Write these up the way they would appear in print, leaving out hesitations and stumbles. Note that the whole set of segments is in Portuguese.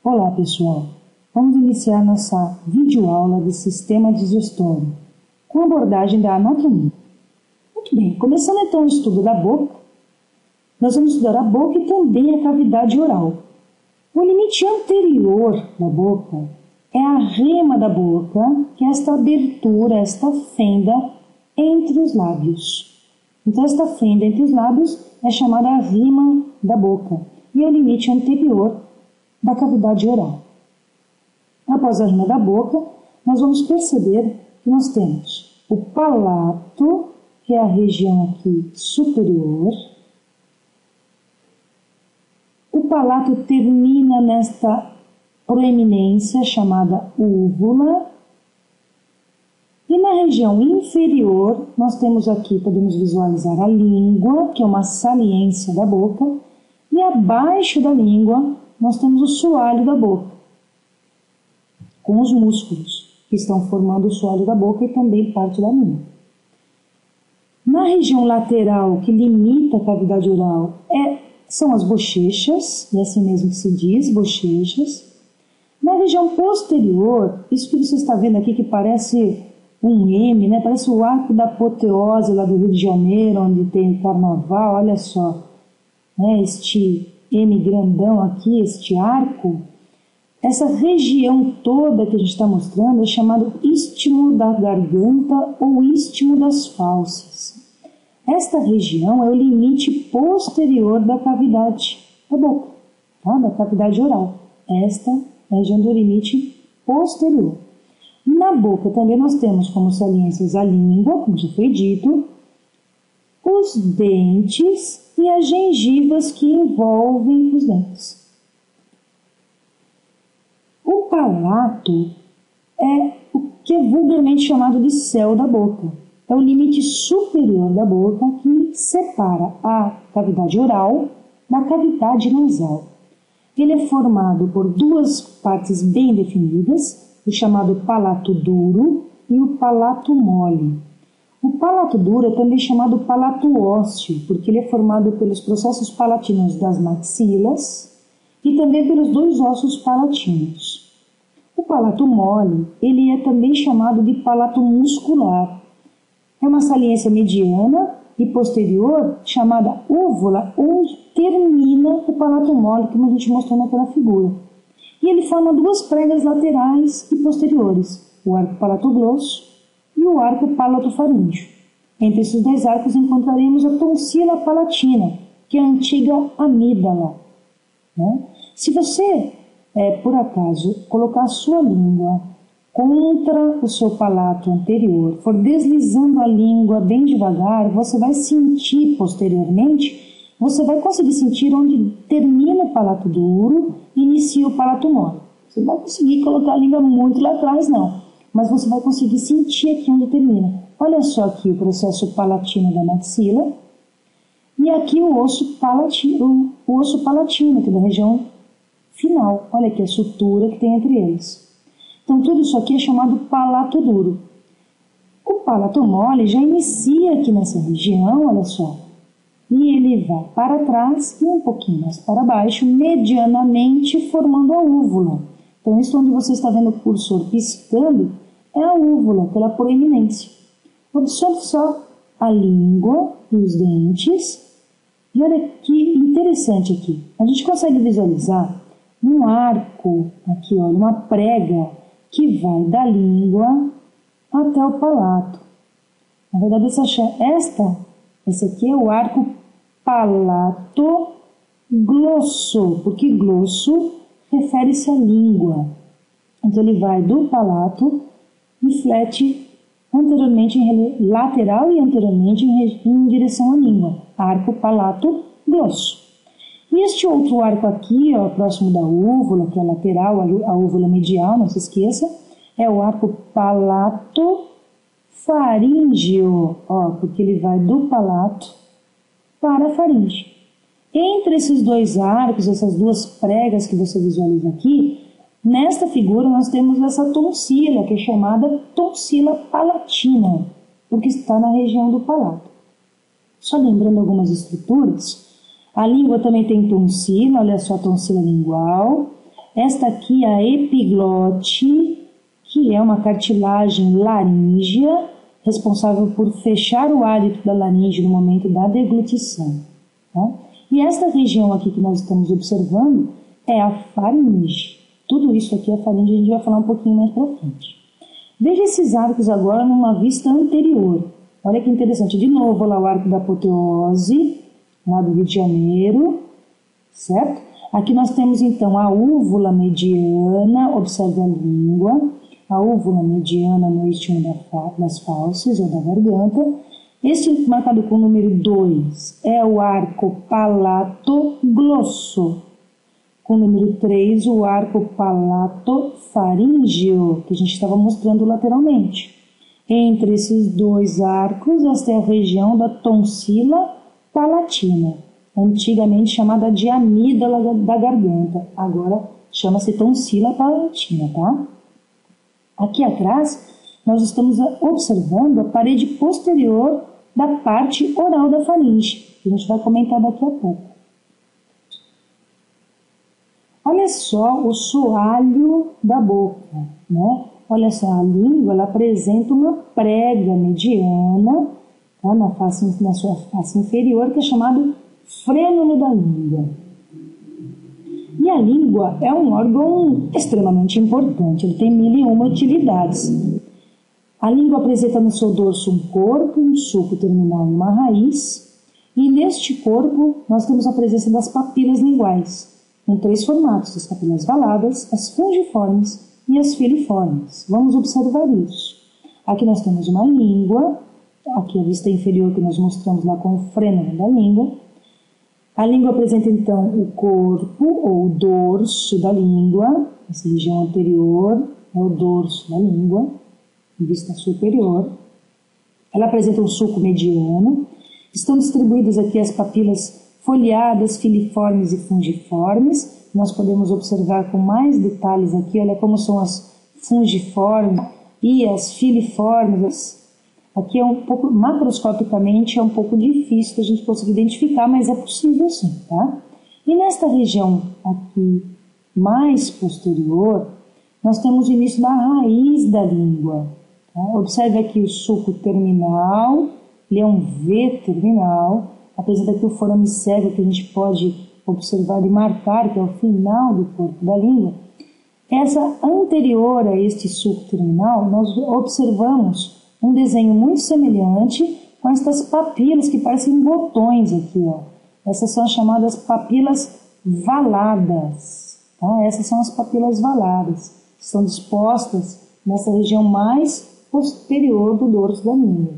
Olá pessoal, vamos iniciar nossa videoaula de sistema digestório com a abordagem da anatomia. Muito bem, começando então o estudo da boca, nós vamos estudar a boca e também a cavidade oral. O limite anterior da boca é a rema da boca, que é esta abertura, esta fenda entre os lábios. Então esta fenda entre os lábios é chamada a rima da boca e é o limite anterior da cavidade oral. Após a rima da boca, nós vamos perceber que nós temos o palato, que é a região aqui superior. O palato termina nesta proeminência chamada úvula. E na região inferior, nós temos aqui, podemos visualizar a língua, que é uma saliência da boca. E abaixo da língua, nós temos o soalho da boca, com os músculos que estão formando o soalho da boca e também parte da língua. Na região lateral, que limita a cavidade oral, são as bochechas, e assim mesmo que se diz, bochechas. Na região posterior, isso que você está vendo aqui que parece um M, né? Parece o arco da apoteose lá do Rio de Janeiro, onde tem o carnaval, olha só, né? Este M grandão aqui, este arco, essa região toda que a gente está mostrando é chamado istmo da garganta ou istmo das fauces. Esta região é o limite posterior da cavidade da boca, tá? Da cavidade oral. Esta é a região do limite posterior. Na boca também nós temos como saliências a língua, como já foi dito, os dentes e as gengivas que envolvem os dentes. O palato é o que é vulgarmente chamado de céu da boca. É o limite superior da boca que separa a cavidade oral da cavidade nasal. Ele é formado por duas partes bem definidas, o chamado palato duro e o palato mole. O palato duro é também chamado palato ósseo, porque ele é formado pelos processos palatinos das maxilas e também pelos dois ossos palatinos. O palato mole, ele é também chamado de palato muscular. É uma saliência mediana e posterior chamada úvula, onde termina o palato mole, como a gente mostrou naquela figura. E ele forma duas pregas laterais e posteriores, o arco palatoglosso e o arco palatofaríngeo. Entre esses dois arcos encontraremos a tonsila palatina, que é a antiga amígdala, né? Se você, por acaso, colocar a sua língua contra o seu palato anterior, for deslizando a língua bem devagar, você vai sentir posteriormente, você vai conseguir sentir onde termina o palato duro e inicia o palato mole. Você não vai conseguir colocar a língua muito lá atrás, não, mas você vai conseguir sentir aqui onde termina. Olha só aqui o processo palatino da maxila e aqui o osso palatino, que é da região final. Olha aqui a sutura que tem entre eles. Então tudo isso aqui é chamado palato duro. O palato mole já inicia aqui nessa região, olha só, e ele vai para trás e um pouquinho mais para baixo, medianamente formando a úvula. Então isso onde você está vendo o cursor piscando é a úvula, pela proeminência. Observe só a língua e os dentes. E olha que interessante aqui. A gente consegue visualizar um arco, aqui olha, uma prega que vai da língua até o palato. Na verdade, esse aqui é o arco palatoglosso, porque glosso refere-se à língua. Então ele vai do palato e flete anteriormente lateral e anteriormente em direção à língua, arco palatoglosso. E este outro arco aqui, ó, próximo da úvula, que é lateral, a úvula medial, não se esqueça, é o arco palatofaríngeo, ó, porque ele vai do palato para a faringe. Entre esses dois arcos, essas duas pregas que você visualiza aqui, nesta figura nós temos essa tonsila, que é chamada tonsila palatina, porque está na região do palato. Só lembrando algumas estruturas, a língua também tem tonsila, olha só a tonsila lingual, Esta aqui é a epiglote, que é uma cartilagem laríngea, responsável por fechar o hálito da laringe no momento da deglutição. Tá? E esta região aqui que nós estamos observando é a faringe. Tudo isso aqui é a faringe, a gente vai falar um pouquinho mais para frente. Veja esses arcos agora numa vista anterior. Olha que interessante. De novo, lá o arco da apoteose, lá do Rio de Janeiro, certo? Aqui nós temos então a úvula mediana, observe a língua, a úvula mediana no istmo das fauces ou da garganta. Este marcado com o número 2 é o arco palatoglosso. Com o número 3, o arco palatofaríngeo, que a gente estava mostrando lateralmente. Entre esses dois arcos, esta é a região da tonsila palatina, antigamente chamada de amígdala da garganta, agora chama-se tonsila palatina, tá? Aqui atrás, nós estamos observando a parede posterior da parte oral da faringe, que a gente vai comentar daqui a pouco. Olha só o soalho da boca, né? Olha só, a língua ela apresenta uma prega mediana, tá? Na sua face inferior, que é chamado frênulo da língua. E a língua é um órgão extremamente importante, ele tem 1001 utilidades. A língua apresenta no seu dorso um corpo, um sulco terminal e uma raiz, e neste corpo nós temos a presença das papilas linguais, com 3 formatos, as papilas valadas, as fungiformes e as filiformes. Vamos observar isso. Aqui nós temos uma língua, aqui a vista inferior que nós mostramos lá com o frênulo da língua. A língua apresenta então o corpo ou o dorso da língua, essa região anterior é o dorso da língua, vista superior. Ela apresenta um sulco mediano. Estão distribuídas aqui as papilas foliadas, filiformes e fungiformes. Nós podemos observar com mais detalhes aqui, olha como são as fungiformes e as filiformes. Aqui é um pouco, macroscopicamente, é um pouco difícil a gente conseguir identificar, mas é possível sim, tá? E nesta região aqui mais posterior, nós temos o início da raiz da língua. Tá? Observe aqui o sulco terminal, ele é um V terminal, apresenta aqui o forame cego que a gente pode observar e marcar, que é o final do corpo da língua. Essa anterior a este sulco terminal, nós observamos um desenho muito semelhante com estas papilas que parecem botões aqui, ó. Essas são as chamadas papilas valadas, tá? Essas são as papilas valadas, que são dispostas nessa região mais posterior do dorso da língua.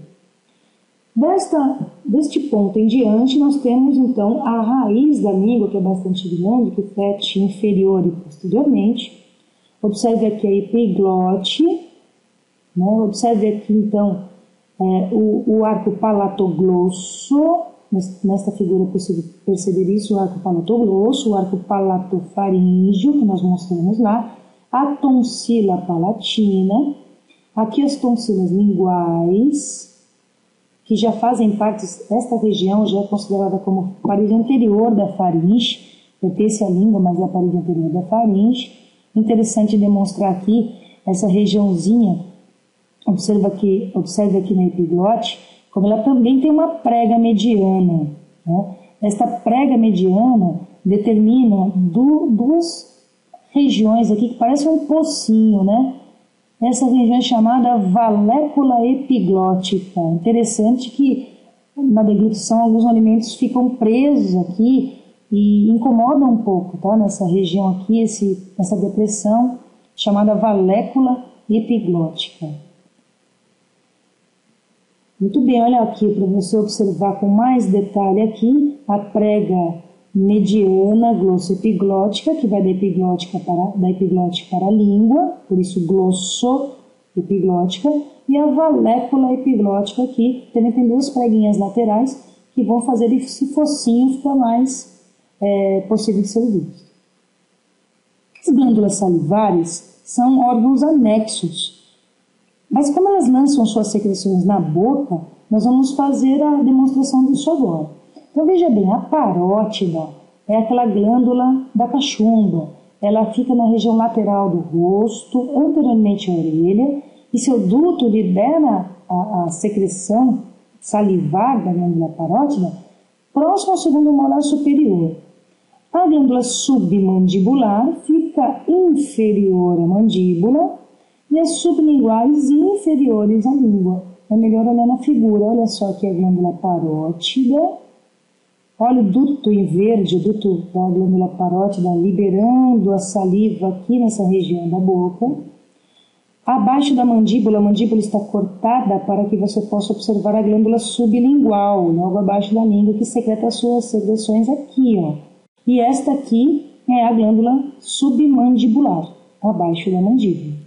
Deste ponto em diante, nós temos então a raiz da língua, que é bastante grande, que fete inferior e posteriormente. Observe aqui a epiglote, né? Observe aqui então o arco palatoglosso, nesta figura é possível perceber isso, o arco palatoglosso, o arco palatofaríngeo, que nós mostramos lá, a tonsila palatina, aqui as tonsilas linguais, que já fazem parte, esta região já é considerada como parede anterior da faringe, pertence à língua, mas é a parede anterior da faringe. Interessante demonstrar aqui essa regiãozinha, observe aqui na epiglote, como ela também tem uma prega mediana, né? Esta prega mediana determina duas regiões aqui que parecem um pocinho, né? Essa região é chamada valécula epiglótica. Interessante que na deglutição alguns alimentos ficam presos aqui e incomodam um pouco, tá? Nessa região aqui, essa depressão chamada valécula epiglótica. Muito bem, olha aqui para você observar com mais detalhe aqui a prega mediana glossoepiglótica, que vai da epiglote para a língua, por isso glossoepiglótica, e a valécula epiglótica aqui, também tem 2 preguinhas laterais que vão fazer esse focinho ficar mais possível de ser visto. As glândulas salivares são órgãos anexos, mas como elas lançam suas secreções na boca, nós vamos fazer a demonstração disso agora. Então veja bem, a parótida é aquela glândula da cachumba, ela fica na região lateral do rosto, anteriormente à orelha, e seu duto lidera a secreção salivar da glândula parótida próximo ao segundo molar superior. A glândula submandibular fica inferior à mandíbula e as sublinguais inferiores à língua. É melhor olhar na figura. Olha só aqui a glândula parótida. Olha o duto em verde, o duto da glândula parótida liberando a saliva aqui nessa região da boca. Abaixo da mandíbula, a mandíbula está cortada para que você possa observar a glândula sublingual, logo abaixo da língua, que secreta as suas secreções aqui, ó. E esta aqui é a glândula submandibular, abaixo da mandíbula.